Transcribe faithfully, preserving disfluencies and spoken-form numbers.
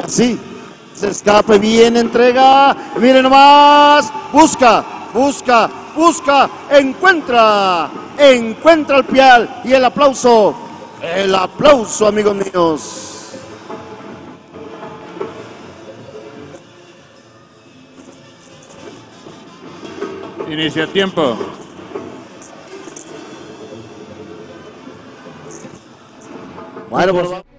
Sí, se escape bien, entrega. Miren nomás. Busca, busca, busca. Encuentra, encuentra el pial. Y el aplauso, el aplauso, amigos míos. Inicia tiempo. Bueno, por favor.